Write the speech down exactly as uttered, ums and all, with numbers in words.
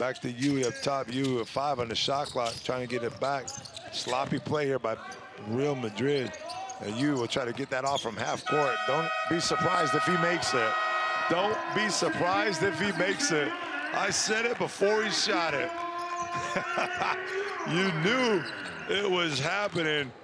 Back to you up top. You at five on the shot clock, trying to get it back. Sloppy play here by Real Madrid. And you will try to get that off from half court. Don't be surprised if he makes it. Don't be surprised if he makes it. I said it before he shot it. You knew it was happening.